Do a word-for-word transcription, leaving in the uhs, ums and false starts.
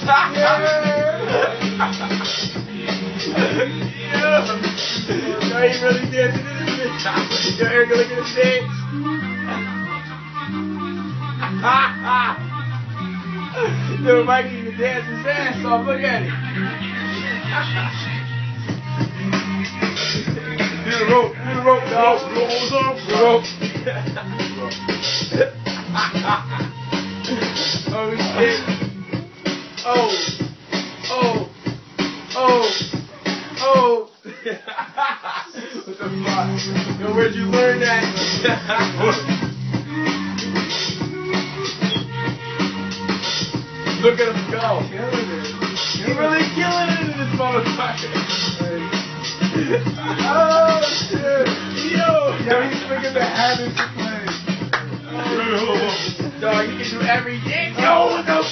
Yo, he really dancing in this bitch. Yo, Erica, look at his dance. Yo, Mikey even dance his ass off. Look at it. Do the rope. Do the rope, dog. Do the whole song. Do the rope. Oh, shit. Oh. Oh. Oh. Oh. What the fuck? Yo, where'd you learn that? Look at him go. You're really killing it in this motherfucker. Oh, shit. Yo. Yo, he's freaking the habit to play. Oh, dog, you can do everything. Yo, what the